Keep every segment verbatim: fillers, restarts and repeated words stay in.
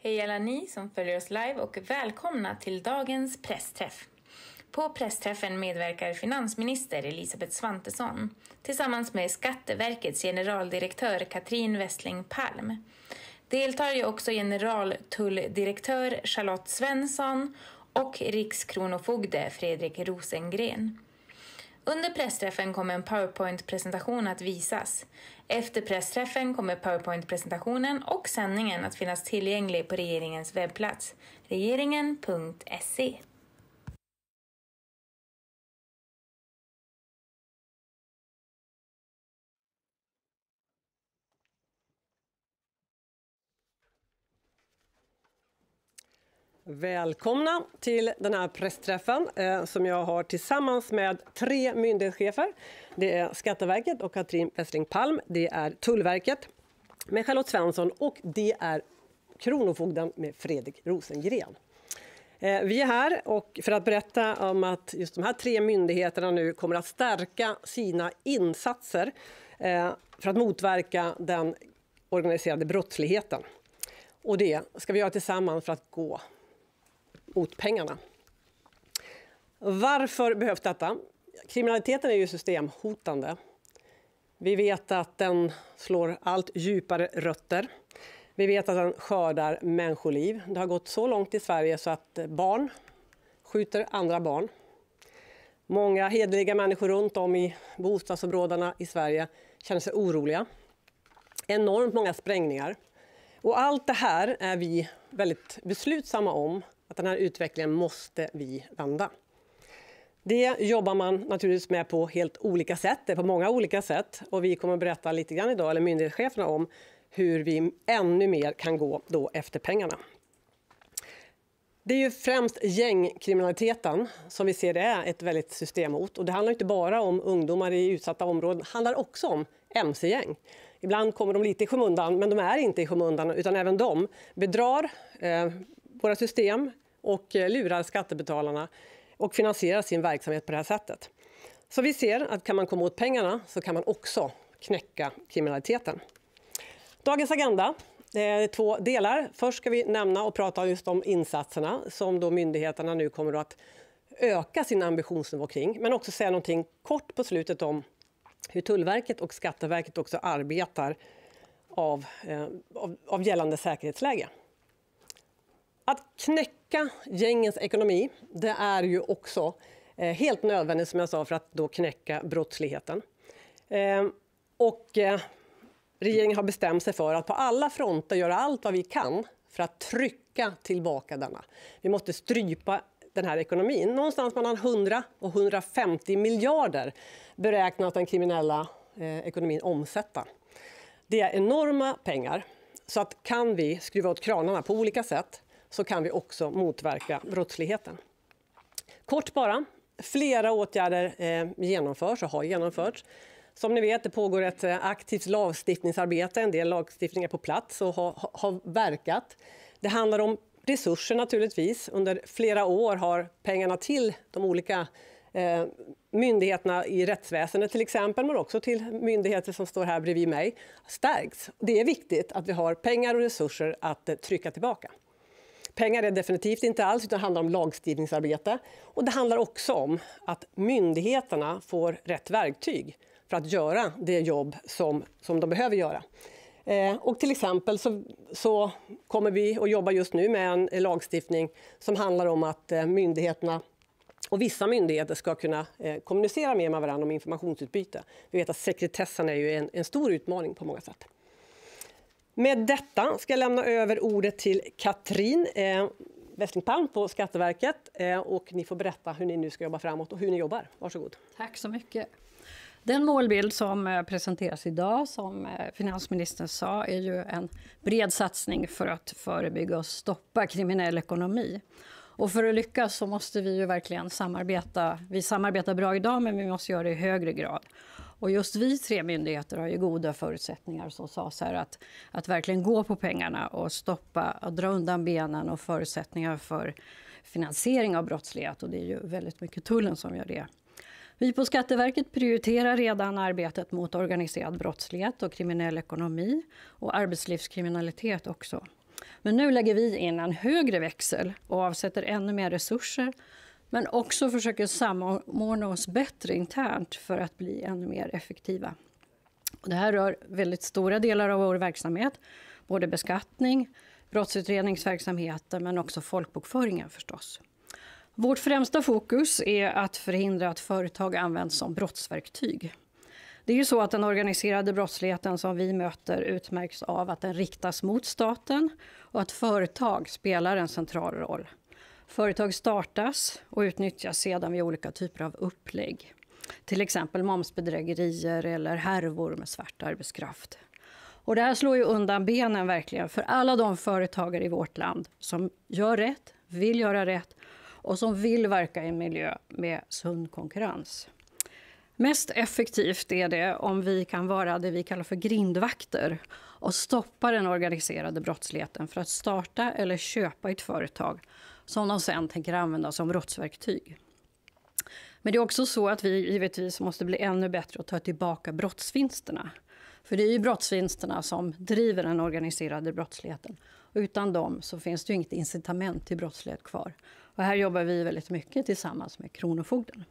Hej alla ni som följer oss live och välkomna till dagens pressträff. På pressträffen medverkar finansminister Elisabeth Svantesson tillsammans med Skatteverkets generaldirektör Katrin Westling Palm. Deltar ju också generaltulldirektör Charlotte Svensson och rikskronofogde Fredrik Rosengren. Under pressträffen kommer en PowerPoint-presentation att visas. Efter pressträffen kommer PowerPoint-presentationen och sändningen att finnas tillgänglig på regeringens webbplats regeringen punkt se. Välkomna till den här pressträffen eh, som jag har tillsammans med tre myndighetschefer. Det är Skatteverket och Katrin Westling Palm, det är Tullverket med Charlotte Svensson och det är Kronofogden med Fredrik Rosengren. Eh, vi är här och för att berätta om att just de här tre myndigheterna nu kommer att stärka sina insatser eh, för att motverka den organiserade brottsligheten. Och det ska vi göra tillsammans för att gå mot pengarna. Varför behövs detta? Kriminaliteten är ju systemhotande. Vi vet att den slår allt djupare rötter. Vi vet att den skördar människoliv. Det har gått så långt i Sverige så att barn skjuter andra barn. Många hederliga människor runt om i bostadsområdena i Sverige känner sig oroliga. Enormt många sprängningar. Och allt det här är vi väldigt beslutsamma om. Att den här utvecklingen måste vi vända. Det jobbar man naturligtvis med på helt olika sätt. Det är på många olika sätt. Och vi kommer att berätta lite grann idag, eller myndighetscheferna, om hur vi ännu mer kan gå då efter pengarna. Det är ju främst gängkriminaliteten som vi ser det är ett väldigt systemhot. Och det handlar inte bara om ungdomar i utsatta områden. Det handlar också om M C-gäng. Ibland kommer de lite i skymundan, men de är inte i skymundan utan även de bedrar eh, våra system och eh, lurar skattebetalarna och finansierar sin verksamhet på det här sättet. Så vi ser att kan man komma åt pengarna så kan man också knäcka kriminaliteten. Dagens agenda är två delar. Först ska vi nämna och prata just om insatserna som då myndigheterna nu kommer att öka sin ambitionsnivå kring. Men också säga någonting kort på slutet om hur Tullverket och Skatteverket också arbetar av, eh, av, av gällande säkerhetsläge. Att knäcka gängens ekonomi, det är ju också eh, helt nödvändigt som jag sa för att då knäcka brottsligheten. Eh, och eh, regeringen har bestämt sig för att på alla fronter göra allt vad vi kan för att trycka tillbaka denna. Vi måste strypa den här ekonomin. Någonstans mellan hundra och hundrafemtio miljarder beräknat den kriminella eh, ekonomin omsätta. Det är enorma pengar. Så att kan vi skruva åt kranarna på olika sätt så kan vi också motverka brottsligheten. Kort bara, flera åtgärder eh, genomförs och har genomförts. Som ni vet, det pågår ett eh, aktivt lagstiftningsarbete. En del lagstiftningar på plats och har, har verkat. Det handlar om resurser naturligtvis. Under flera år har pengarna till de olika eh, myndigheterna i rättsväsendet till exempel, men också till myndigheter som står här bredvid mig, stärkts. Det är viktigt att vi har pengar och resurser att eh, trycka tillbaka. Pengar är definitivt inte alls, utan det handlar om lagstiftningsarbete. Och det handlar också om att myndigheterna får rätt verktyg för att göra det jobb som, som de behöver göra. Eh, och till exempel så, så kommer vi att jobba just nu med en, en lagstiftning som handlar om att eh, myndigheterna och vissa myndigheter ska kunna eh, kommunicera mer med varandra om informationsutbyte. Vi vet att sekretessen är ju en, en stor utmaning på många sätt. Med detta ska jag lämna över ordet till Katrin eh, Westling Palm på Skatteverket eh, och ni får berätta hur ni nu ska jobba framåt och hur ni jobbar. Varsågod. Tack så mycket. Den målbild som presenteras idag, som finansministern sa, är ju en bred satsning för att förebygga och stoppa kriminell ekonomi. Och för att lyckas så måste vi ju verkligen samarbeta. Vi samarbetar bra idag, men vi måste göra det i högre grad. Och just vi tre myndigheter har ju goda förutsättningar, som sades här, att, att verkligen gå på pengarna och stoppa och dra undan benen och förutsättningar för finansiering av brottslighet. Och det är ju väldigt mycket tullen som gör det. Vi på Skatteverket prioriterar redan arbetet mot organiserad brottslighet och kriminell ekonomi och arbetslivskriminalitet också. Men nu lägger vi in en högre växel och avsätter ännu mer resurser, men också försöker samordna oss bättre internt för att bli ännu mer effektiva. Och det här rör väldigt stora delar av vår verksamhet, både beskattning, brottsutredningsverksamheten men också folkbokföringen förstås. Vårt främsta fokus är att förhindra att företag används som brottsverktyg. Det är ju så att den organiserade brottsligheten som vi möter utmärks av att den riktas mot staten och att företag spelar en central roll. Företag startas och utnyttjas sedan vid olika typer av upplägg. Till exempel momsbedrägerier eller härvor med svart arbetskraft. Och det här slår ju undan benen verkligen för alla de företagare i vårt land som gör rätt, vill göra rätt och som vill verka i en miljö med sund konkurrens. Mest effektivt är det om vi kan vara det vi kallar för grindvakter och stoppa den organiserade brottsligheten för att starta eller köpa ett företag som de sen tänker använda som brottsverktyg. Men det är också så att vi givetvis måste bli ännu bättre och ta tillbaka brottsvinsterna. För det är ju brottsvinsterna som driver den organiserade brottsligheten. Och utan dem så finns det ju inget incitament till brottslighet kvar. Och här jobbar vi väldigt mycket tillsammans med Kronofogden.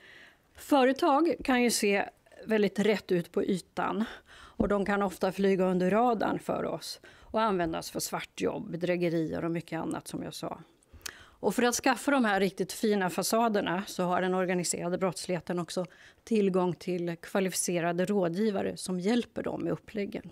Företag kan ju se väldigt rätt ut på ytan och de kan ofta flyga under radarn för oss och användas för svartjobb, bedrägerier och mycket annat som jag sa. Och för att skaffa de här riktigt fina fasaderna så har den organiserade brottsligheten också tillgång till kvalificerade rådgivare som hjälper dem med uppläggen.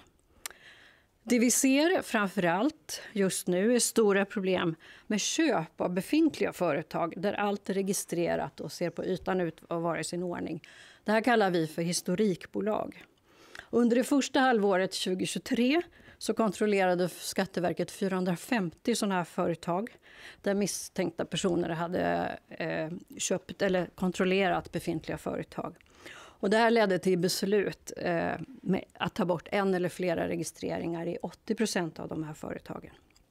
Det vi ser framförallt just nu är stora problem med köp av befintliga företag där allt är registrerat och ser på ytan ut att vara i sin ordning. Det här kallar vi för historikbolag. Under det första halvåret tjugohundratjugotre så kontrollerade Skatteverket fyrahundrafemtio sådana här företag där misstänkta personer hade eh, köpt eller kontrollerat befintliga företag. Och det här ledde till beslut eh, med att ta bort en eller flera registreringar i åttio procent av de här företagen.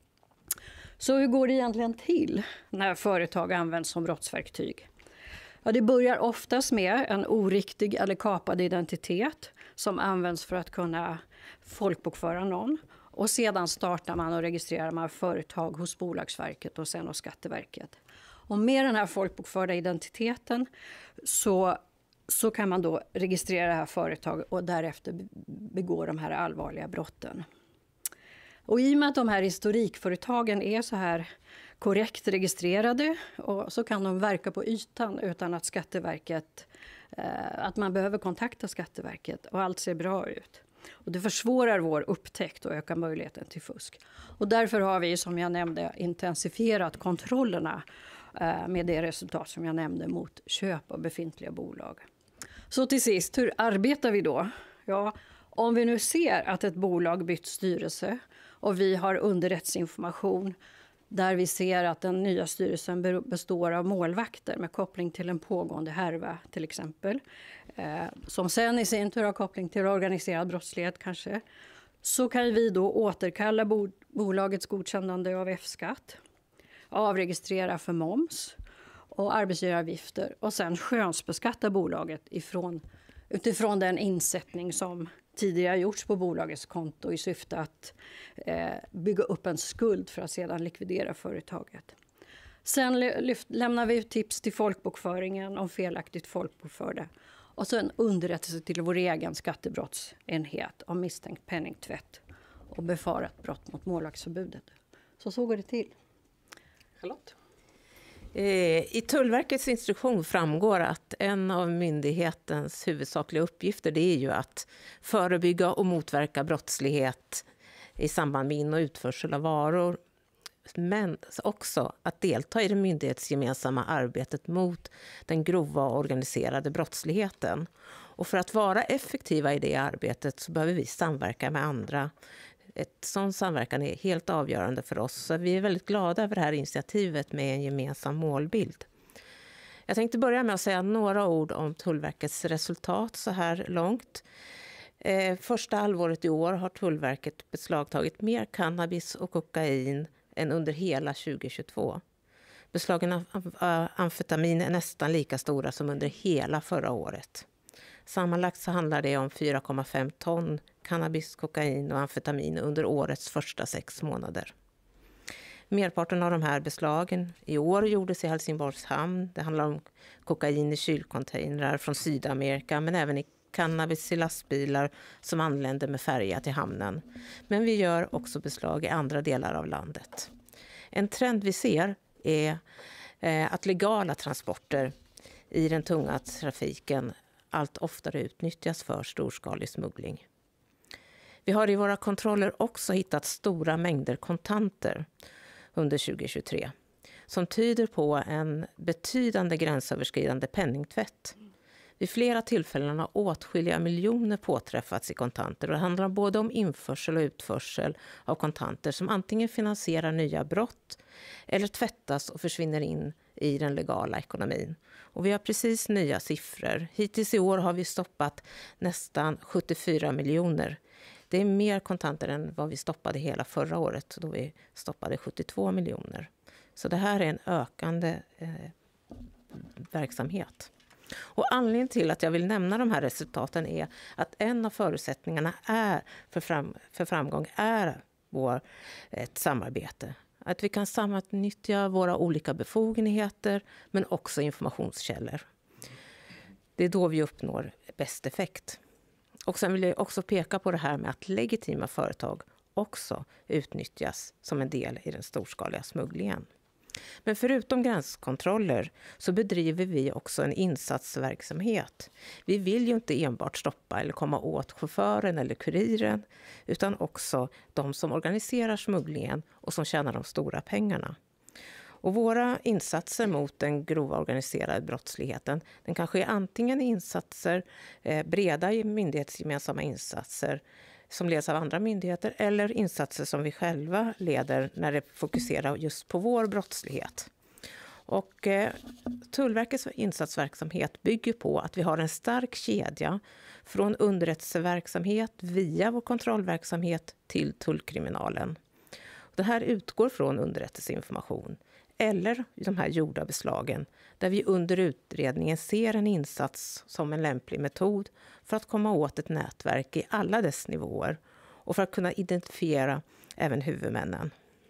Så hur går det egentligen till när företag används som brottsverktyg? Ja, det börjar oftast med en oriktig eller kapad identitet som används för att kunna folkbokföra någon. Och sedan startar man och registrerar man företag hos Bolagsverket och sen hos Skatteverket. Och med den här folkbokförda identiteten så, så kan man då registrera det här företaget och därefter begå de här allvarliga brotten. Och i och med att de här historikföretagen är så här korrekt registrerade och så kan de verka på ytan utan att Skatteverket, eh, att man behöver kontakta Skatteverket och allt ser bra ut. Och det försvårar vår upptäckt och ökar möjligheten till fusk. Och därför har vi, som jag nämnde, intensifierat kontrollerna eh, med det resultat som jag nämnde mot köp av befintliga bolag. Så till sist, hur arbetar vi då? Ja, om vi nu ser att ett bolag bytt styrelse och vi har underrättsinformation där vi ser att den nya styrelsen består av målvakter med koppling till en pågående härva till exempel, eh, som sen i sin tur har koppling till organiserad brottslighet kanske, så kan vi då återkalla bo- bolagets godkännande av F-skatt, avregistrera för moms och arbetsgivaravgifter och sen skönsbeskatta bolaget ifrån, utifrån den insättning som tidigare gjorts på bolagets konto i syfte att eh, bygga upp en skuld för att sedan likvidera företaget. Sen lyft, lämnar vi tips till folkbokföringen om felaktigt folkbokförda och sen underrättelse till vår egen skattebrottsenhet om misstänkt penningtvätt och befarat brott mot målvaktsförbudet. Så så går det till. Charlotte? I Tullverkets instruktion framgår att en av myndighetens huvudsakliga uppgifter det är ju att förebygga och motverka brottslighet i samband med in- och utförsel av varor. Men också att delta i det myndighetsgemensamma arbetet mot den grova organiserade brottsligheten. Och för att vara effektiva i det arbetet så behöver vi samverka med andra. Ett sån samverkan är helt avgörande för oss. Så vi är väldigt glada över det här initiativet med en gemensam målbild. Jag tänkte börja med att säga några ord om Tullverkets resultat så här långt. Eh, första halvåret i år har Tullverket beslagtagit mer cannabis och kokain än under hela tjugohundratjugotvå. Beslagen av amfetamin är nästan lika stora som under hela förra året. Sammanlagt så handlar det om fyra komma fem ton cannabis, kokain och amfetamin under årets första sex månader. Merparten av de här beslagen i år gjordes i Helsingborgs hamn. Det handlar om kokain i kylcontainrar från Sydamerika, men även i cannabis i lastbilar som anländer med färja till hamnen. Men vi gör också beslag i andra delar av landet. En trend vi ser är att legala transporter i den tunga trafiken allt oftare utnyttjas för storskalig smuggling. Vi har i våra kontroller också hittat stora mängder kontanter under tjugo tjugotre som tyder på en betydande gränsöverskridande penningtvätt. Vid flera tillfällen har åtskilliga miljoner påträffats i kontanter och det handlar både om införsel och utförsel av kontanter som antingen finansierar nya brott eller tvättas och försvinner in i den legala ekonomin. Och vi har precis nya siffror. Hittills i år har vi stoppat nästan sjuttiofyra miljoner. Det är mer kontanter än vad vi stoppade hela förra året då vi stoppade sjuttiotvå miljoner. Så det här är en ökande eh, verksamhet. Och anledningen till att jag vill nämna de här resultaten är att en av förutsättningarna är för, fram, för framgång är vår, ett samarbete. Att vi kan samutnyttja våra olika befogenheter men också informationskällor. Det är då vi uppnår bäst effekt. Och sen vill jag också peka på det här med att legitima företag också utnyttjas som en del i den storskaliga smugglingen. Men förutom gränskontroller så bedriver vi också en insatsverksamhet. Vi vill ju inte enbart stoppa eller komma åt chauffören eller kuriren utan också de som organiserar smugglingen och som tjänar de stora pengarna. Och våra insatser mot den grova organiserade brottsligheten, den kanske är antingen insatser, eh, breda myndighetsgemensamma insatser som leds av andra myndigheter eller insatser som vi själva leder när det fokuserar just på vår brottslighet. Och eh, Tullverkets insatsverksamhet bygger på att vi har en stark kedja från underrättelseverksamhet via vår kontrollverksamhet till tullkriminalen. Det här utgår från underrättelseinformation eller de här gjorda beslagen där vi under utredningen ser en insats som en lämplig metod för att komma åt ett nätverk i alla dess nivåer och för att kunna identifiera även huvudmännen.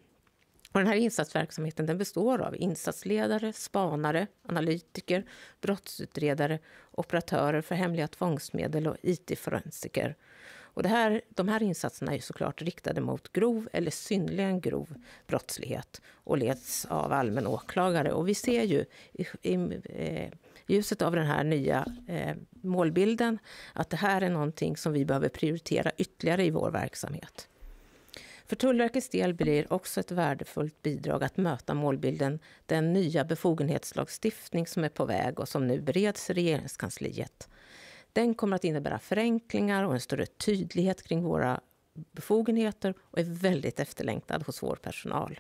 Och den här insatsverksamheten den består av insatsledare, spanare, analytiker, brottsutredare, operatörer för hemliga tvångsmedel och I T-forensiker. Och det här, de här insatserna är såklart riktade mot grov eller synnerligen grov brottslighet och leds av allmän åklagare. Och vi ser ju i, i eh, ljuset av den här nya eh, målbilden att det här är någonting som vi behöver prioritera ytterligare i vår verksamhet. För Tullverkets del blir också ett värdefullt bidrag att möta målbilden den nya befogenhetslagstiftning som är på väg och som nu bereds i regeringskansliet. Den kommer att innebära förenklingar och en större tydlighet kring våra befogenheter och är väldigt efterlängtad hos vår personal.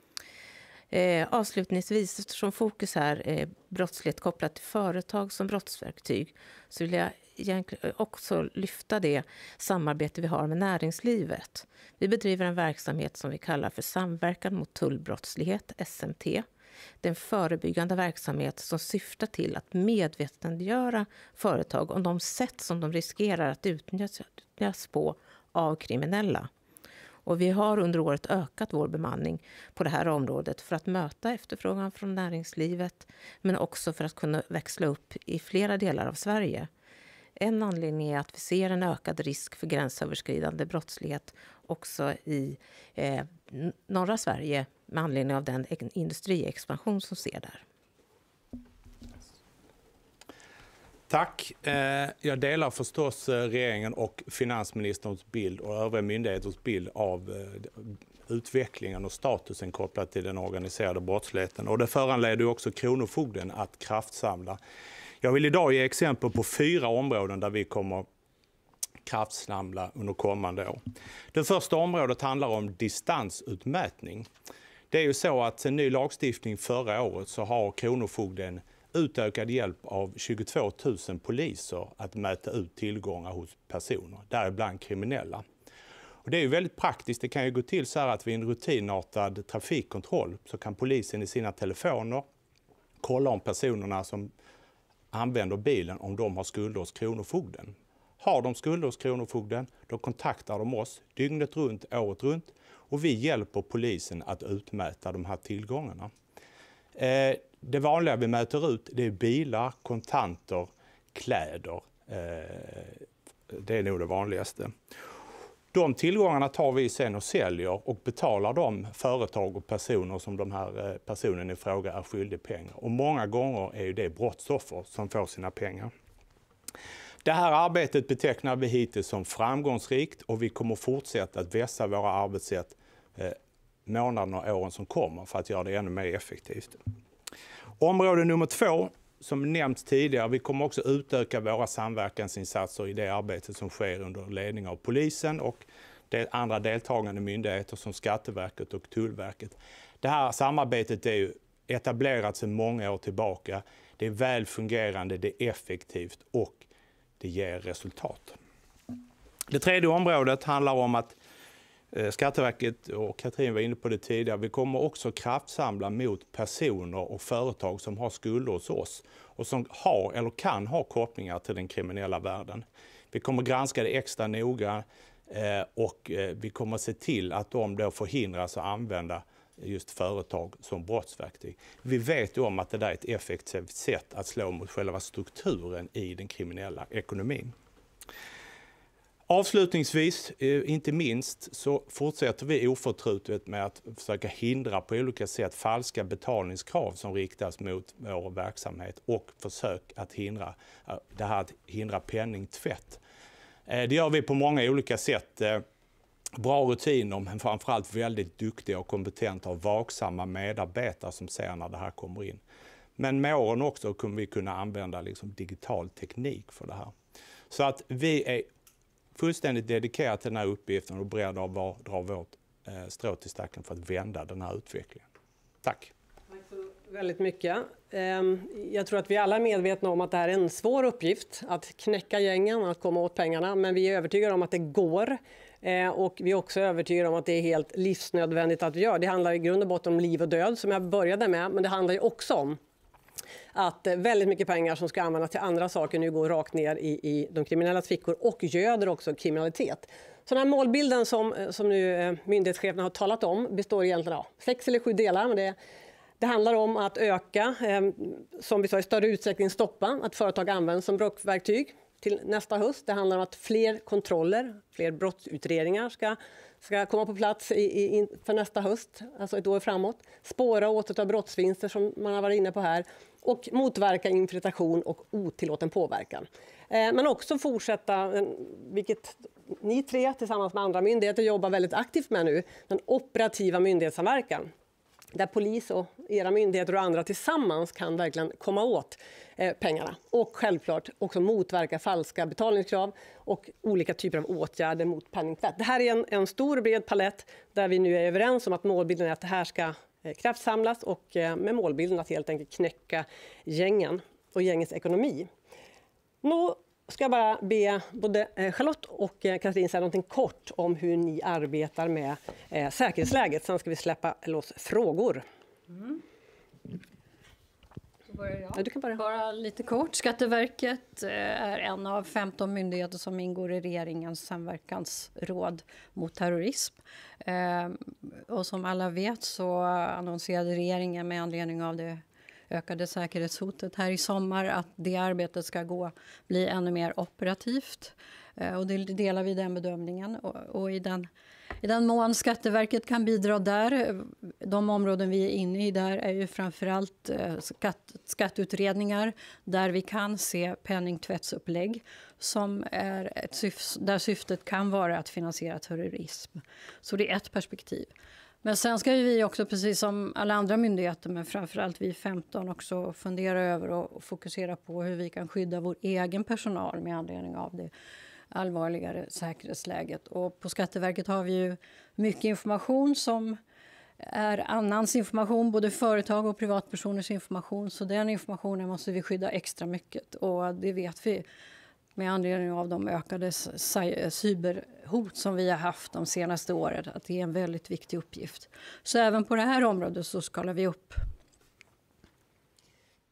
Eh, avslutningsvis, eftersom fokus här är brottslighet kopplat till företag som brottsverktyg så vill jag egentligen också lyfta det samarbete vi har med näringslivet. Vi bedriver en verksamhet som vi kallar för samverkan mot tullbrottslighet, S M T. Det är en förebyggande verksamhet som syftar till att medvetandegöra företag om de sätt som de riskerar att utnyttjas på av kriminella. Och vi har under året ökat vår bemanning på det här området för att möta efterfrågan från näringslivet men också för att kunna växla upp i flera delar av Sverige. En anledning är att vi ser en ökad risk för gränsöverskridande brottslighet också i eh, norra Sverige med anledning av den industriexpansion som ser där. Tack. Jag delar förstås regeringen och finansministerns bild och övriga myndigheters bild av utvecklingen och statusen kopplat till den organiserade brottsligheten. Och det föranleder också Kronofogden att kraftsamla. Jag vill idag ge exempel på fyra områden där vi kommer kraftsamla under kommande år. Det första området handlar om distansutmätning. Det är ju så att sen ny lagstiftning förra året så har Kronofogden utökad hjälp av tjugotvå tusen poliser att mäta ut tillgångar hos personer, däribland kriminella. Och det är ju väldigt praktiskt. Det kan ju gå till så här att vid en rutinartad trafikkontroll så kan polisen i sina telefoner kolla om personerna som använder bilen om de har skulder hos Kronofogden. Har de skulder hos Kronofogden, då kontaktar de oss dygnet runt, året runt och vi hjälper polisen att utmäta de här tillgångarna. Eh, det vanliga vi mäter ut det är bilar, kontanter, kläder. Eh, det är nog det vanligaste. De tillgångarna tar vi sen och säljer och betalar de företag och personer som de här personen i fråga är skyldig pengar. Och många gånger är det brottsoffer som får sina pengar. Det här arbetet betecknar vi hittills som framgångsrikt och vi kommer fortsätta att vässa våra arbetssätt eh, månaderna och åren som kommer för att göra det ännu mer effektivt. Område nummer två, som nämnts tidigare, vi kommer också utöka våra samverkansinsatser i det arbetet som sker under ledning av polisen och det andra deltagande myndigheter som Skatteverket och Tullverket. Det här samarbetet är ju etablerat sedan många år tillbaka. Det är väl fungerande, det är effektivt och det ger resultat. Det tredje området handlar om att Skatteverket, och Katrin var inne på det tidigare, vi kommer också kraftsamla mot personer och företag som har skulder hos oss och som har eller kan ha kopplingar till den kriminella världen. Vi kommer granska det extra noga och vi kommer se till att de då förhindras att använda just företag som brottsverktyg. Vi vet ju om att det där är ett effektivt sätt att slå mot själva strukturen i den kriminella ekonomin. Avslutningsvis, inte minst, så fortsätter vi oförtrutet med att försöka hindra på olika sätt falska betalningskrav som riktas mot vår verksamhet och försök att hindra det här att hindra penningtvätt. Det gör vi på många olika sätt. Bra rutiner, men framförallt väldigt duktiga och kompetenta och vaksamma medarbetare som ser när det här kommer in. Men med åren också kommer vi kunna använda liksom digital teknik för det här. Så att vi är fullständigt dedikerade till den här uppgiften och beredda att dra vårt eh, strå till stacken för att vända den här utvecklingen. Tack. Tack så väldigt mycket. Jag tror att vi alla är medvetna om att det här är en svår uppgift att knäcka gängen och att komma åt pengarna, men vi är övertygade om att det går. Och vi är också övertygade om att det är helt livsnödvändigt att vi gör. Det handlar i grund och botten om liv och död som jag började med, men det handlar ju också om att väldigt mycket pengar som ska användas till andra saker nu går rakt ner i, i de kriminellas fickor och göder också kriminalitet. Så den här målbilden som, som nu myndighetscheferna har talat om består egentligen av sex eller sju delar. Men det, det handlar om att öka, eh, som vi sa, i större utsträckning stoppa att företag används som brottsverktyg till nästa höst. Det handlar om att fler kontroller, fler brottsutredningar ska, ska komma på plats i, i, för nästa höst, alltså ett år framåt. Spåra och återta brottsvinster som man har varit inne på här. Och motverka infiltration och otillåten påverkan. Eh, men också fortsätta, vilket ni tre tillsammans med andra myndigheter jobbar väldigt aktivt med nu, den operativa myndighetssamverkan. Där polis och era myndigheter och andra tillsammans kan verkligen komma åt eh, pengarna. Och självklart också motverka falska betalningskrav och olika typer av åtgärder mot penningtvätt. Det här är en, en stor bred palett där vi nu är överens om att målbilden är att det här ska kraftsamlas och med målbilden att helt enkelt knäcka gängen och gängens ekonomi. Nu ska jag bara be både Charlotte och Katrin säga någonting kort om hur ni arbetar med eh, säkerhetsläget. Sen ska vi släppa loss frågor. Mm. Så börjar jag. Ja, du kan börja. Bara lite kort. Skatteverket är en av femton myndigheter som ingår i regeringens samverkansråd mot terrorism. Och som alla vet så annonserade regeringen med anledning av det ökade säkerhetshotet här i sommar att det arbetet ska gå, bli ännu mer operativt. Och det delar vi den bedömningen. Och, och i, den, i den mån Skatteverket kan bidra där, de områden vi är inne i där är ju framförallt skatt, skatteutredningar där vi kan se penningtvättsupplägg som är ett syf- där syftet kan vara att finansiera terrorism. Så det är ett perspektiv. Men sen ska vi också, precis som alla andra myndigheter, men framförallt vi femton, också fundera över och fokusera på hur vi kan skydda vår egen personal med anledning av det allvarligare säkerhetsläget. Och på Skatteverket har vi ju mycket information som är annans information, både företag och privatpersoners information. Så den informationen måste vi skydda extra mycket, och det vet vi med anledning av de ökade cyberhot som vi har haft de senaste åren, att det är en väldigt viktig uppgift. Så även på det här området så skalar vi upp.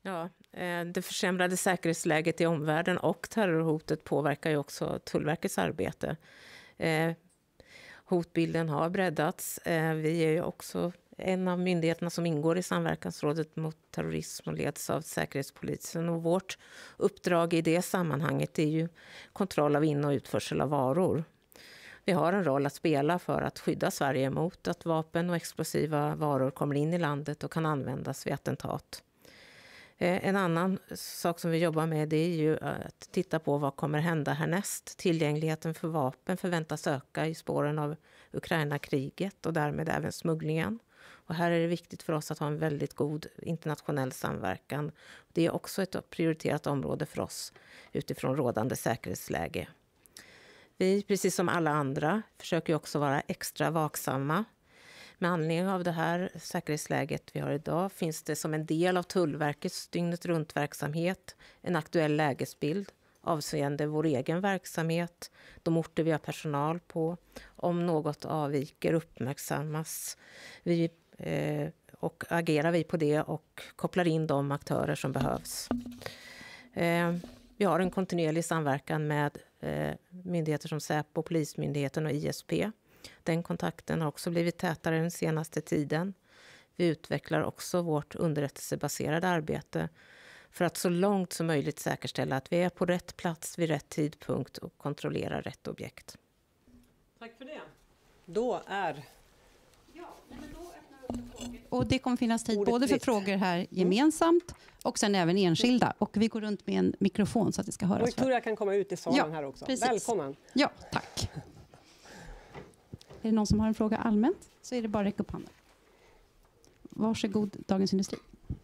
Ja, det försämrade säkerhetsläget i omvärlden och terrorhotet påverkar ju också Tullverkets arbete. Hotbilden har breddats. Vi är ju också en av myndigheterna som ingår i samverkansrådet mot terrorism och leds av Säkerhetspolisen. Och vårt uppdrag i det sammanhanget är ju kontroll av in- och utförsel av varor. Vi har en roll att spela för att skydda Sverige mot att vapen och explosiva varor kommer in i landet och kan användas vid attentat. En annan sak som vi jobbar med det är ju att titta på vad kommer hända härnäst. Tillgängligheten för vapen förväntas öka i spåren av Ukraina-kriget och därmed även smugglingen. Och här är det viktigt för oss att ha en väldigt god internationell samverkan. Det är också ett prioriterat område för oss utifrån rådande säkerhetsläge. Vi, precis som alla andra, försöker också vara extra vaksamma. Med anledning av det här säkerhetsläget vi har idag finns det som en del av Tullverkets dygnet runt verksamhet en aktuell lägesbild avseende vår egen verksamhet, de orter vi har personal på. Om något avviker uppmärksammas vi eh, och agerar vi på det och kopplar in de aktörer som behövs. Eh, vi har en kontinuerlig samverkan med eh, myndigheter som Säpo, Polismyndigheten och I S P. Den kontakten har också blivit tätare den senaste tiden. Vi utvecklar också vårt underrättelsebaserade arbete för att så långt som möjligt säkerställa att vi är på rätt plats vid rätt tidpunkt och kontrollerar rätt objekt. Tack för det. Då är... Ja, men då öppnar vi upp för frågor. Och det kommer finnas tid både för frågor här gemensamt och sen även enskilda. Och vi går runt med en mikrofon så att det ska höras. Victoria kan komma ut i salen ja, här också. Precis. Välkommen. Ja, tack. Är det någon som har en fråga allmänt så är det bara att räcka upp handen. Varsågod, Dagens Industri.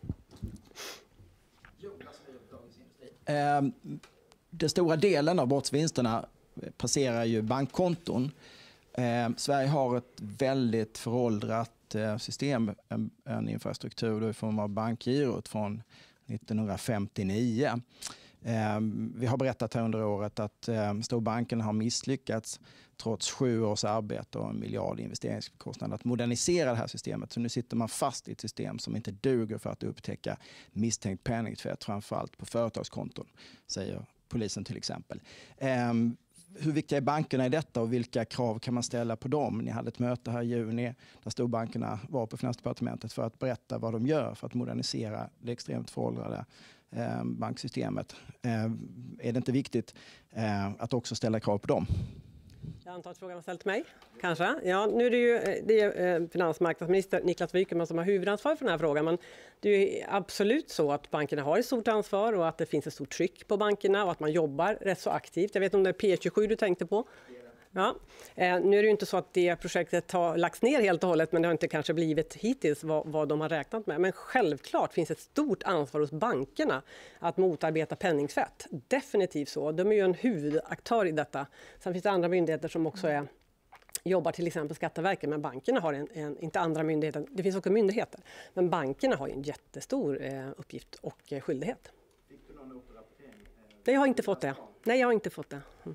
Eh, den stora delen av brottsvinsterna passerar ju bankkonton. Eh, Sverige har ett väldigt föråldrat eh, system, en, en infrastruktur i form av bankgirot från nittonhundrafemtionio. Eh, vi har berättat här under året att eh, storbankerna har misslyckats trots sju års arbete och en miljard investeringskostnad att modernisera det här systemet. Så nu sitter man fast i ett system som inte duger för att upptäcka misstänkt penningtvätt, framförallt på företagskonton, säger polisen till exempel. Eh, hur viktiga är bankerna i detta och vilka krav kan man ställa på dem? Ni hade ett möte här i juni där storbankerna var på Finansdepartementet för att berätta vad de gör för att modernisera det extremt föråldrade eh, banksystemet. Eh, är det inte viktigt eh, att också ställa krav på dem? Jag antar att frågan var ställd till mig, kanske. Ja, nu är det ju det är finansmarknadsminister Niklas Wykman som har huvudansvar för den här frågan. Men det är ju absolut så att bankerna har ett stort ansvar och att det finns ett stort tryck på bankerna och att man jobbar rätt så aktivt. Jag vet om det är P tjugosju du tänkte på. Ja. Eh, nu är det ju inte så att det projektet har lagts ner helt och hållet, men det har inte kanske blivit hittills vad, vad de har räknat med. Men självklart finns ett stort ansvar hos bankerna att motarbeta penningtvätt. Definitivt så. De är ju en huvudaktör i detta. Sen finns det andra myndigheter som också är, jobbar, till exempel Skatteverket, men bankerna har en, en, inte andra myndigheter. Det finns också myndigheter. Men bankerna har ju en jättestor eh, uppgift och eh, skyldighet. Fick du någon återrapportering? Nej, jag har inte fått det. Nej, jag har inte fått det. Mm.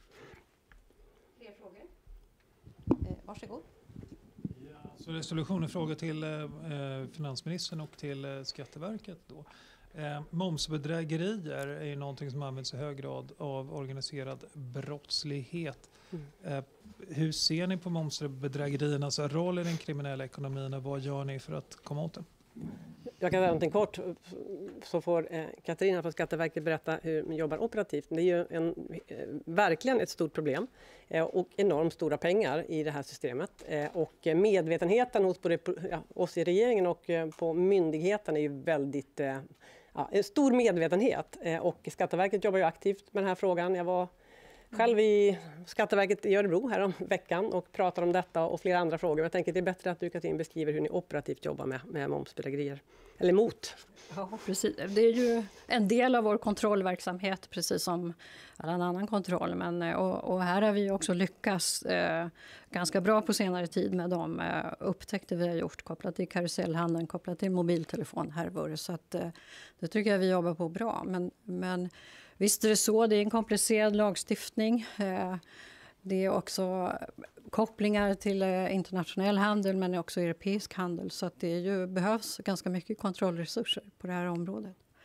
Eh, varsågod. Ja, så resolution är fråga till eh, finansministern och till eh, Skatteverket. Då. Eh, momsbedrägerier är ju någonting som används i hög grad av organiserad brottslighet. Mm. Eh, hur ser ni på momsbedrägeriernas roll i den kriminella ekonomin och vad gör ni för att komma åt det? Jag kan säga någonting kort, så får eh, Katarina från Skatteverket berätta hur man jobbar operativt. Det är ju en, eh, verkligen ett stort problem eh, och enormt stora pengar i det här systemet. Eh, och medvetenheten hos både ja, oss i regeringen och eh, på myndigheten är ju väldigt eh, ja, en stor medvetenhet. Eh, och Skatteverket jobbar ju aktivt med den här frågan. Jag var själv i Skatteverket i Örebro här om veckan och pratar om detta och flera andra frågor. Jag tänker att det är bättre att du, Katrin, beskriver hur ni operativt jobbar med, med momsbedrägerier. Eller mot. Ja, precis. Det är ju en del av vår kontrollverksamhet, precis som all annan kontroll. Men, och, och här har vi också lyckats eh, ganska bra på senare tid med de eh, upptäckter vi har gjort kopplat till karusellhandeln, kopplat till mobiltelefonhärvor. Så att, eh, det tycker jag vi jobbar på bra. Men, men visst är det så, det är en komplicerad lagstiftning. Eh, det är också kopplingar till eh, internationell handel men också europeisk handel. Så att det är ju, behövs ganska mycket kontrollresurser på det här området.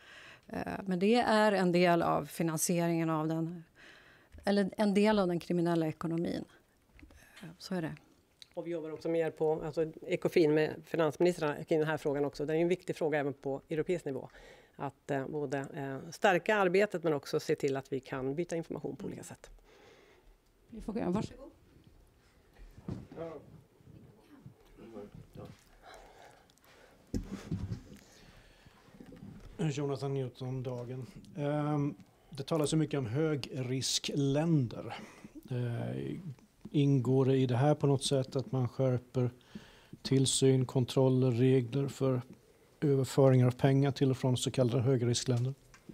Men det är en del av finansieringen av den, eller en del av den kriminella ekonomin. Så är det. Och vi jobbar också mer på alltså, Ecofin med finansministrarna kring den här frågan också. Det är en viktig fråga även på europeisk nivå. Att eh, både eh, stärka arbetet men också se till att vi kan byta information på olika sätt. Vi får gå. Varsågod. Jonathan Newton, Dagen. Um, det talas så mycket om högriskländer. Uh, ingår det i det här på något sätt att man skärper tillsyn, kontroller, regler för överföringar av pengar till och från så kallade högriskländer?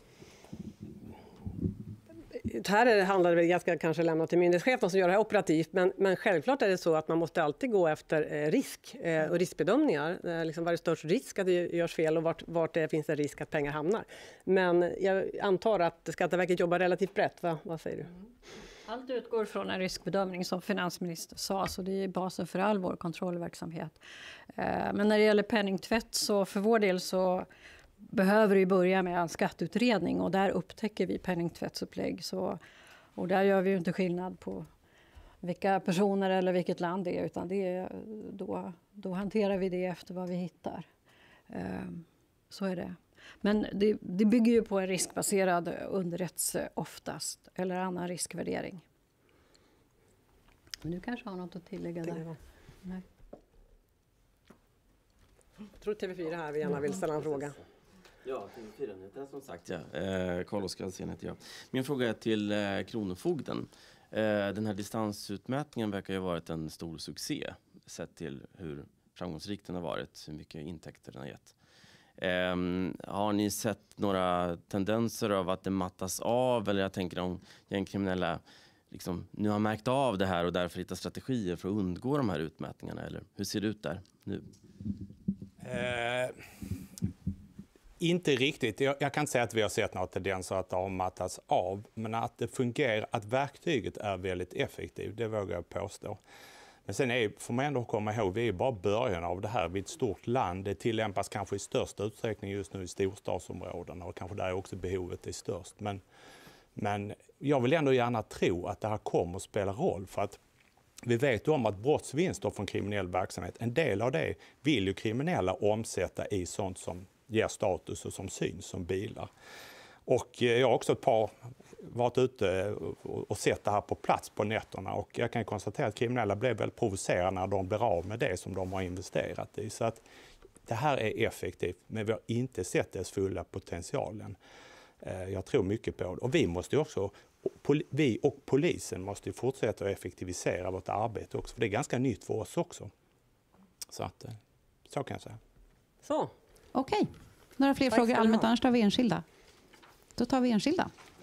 Här är det, handlar det väl ganska kanske lämna till myndighetschefen som gör det här operativt, men, men självklart är det så att man måste alltid gå efter eh, risk eh, och riskbedömningar. Eh, liksom vad är det störst risk att det görs fel och vart, vart det finns en risk att pengar hamnar. Men jag antar att Skatteverket jobbar relativt brett, va? Vad säger du? Allt utgår från en riskbedömning som finansministern sa, så det är basen för all vår kontrollverksamhet. Eh, men när det gäller penningtvätt så för vår del så behöver vi börja med en skatteutredning och där upptäcker vi penningtvättsupplägg. Så, och där gör vi ju inte skillnad på vilka personer eller vilket land det är, utan det är, då, då hanterar vi det efter vad vi hittar. Um, så är det. Men det, det bygger ju på en riskbaserad underrättelse oftast, eller annan riskvärdering. Men du kanske har något att tillägga där? Nej. Jag tror T V fyra här vi gärna vill ställa en fråga. Ja, T V fyra-nyheterna som sagt. Ja. Eh, Carl-Oskar Alsen heter jag. Min fråga är till eh, Kronofogden. Eh, den här distansutmätningen verkar ju ha varit en stor succé sett till hur framgångsrik den har varit, hur mycket intäkter den har gett. Eh, har ni sett några tendenser av att det mattas av, eller jag tänker om gängkriminella liksom, nu har märkt av det här och därför hittar strategier för att undgå de här utmätningarna, eller hur ser det ut där nu? Eh... Inte riktigt. Jag, jag kan inte säga att vi har sett några tendenser att det har mattats av. Men att det fungerar, att verktyget är väldigt effektivt, det vågar jag påstå. Men sen är, får man ändå komma ihåg, vi är bara början av det här. Vi är ett stort land. Det tillämpas kanske i största utsträckning just nu i storstadsområdena och kanske där också behovet är störst. Men, men jag vill ändå gärna tro att det här kommer att spela roll, för att vi vet om att brottsvinster från kriminell verksamhet, en del av det vill ju kriminella omsätta i sånt som ger status och som syns som bilar. Och jag har också ett par varit ute och sett det här på plats på nätterna, och jag kan konstatera att kriminella blev väldigt provocerade när de blir av med det som de har investerat i. Så att det här är effektivt, men vi har inte sett dess fulla potentialen. Jag tror mycket på det. Och vi måste också, vi och polisen måste fortsätta att effektivisera vårt arbete också, för det är ganska nytt för oss också. Så att, så kan jag säga. Så. Okej. Några fler Tack frågor ska du allmänt, ha. annars tar vi enskilda. Då tar vi enskilda.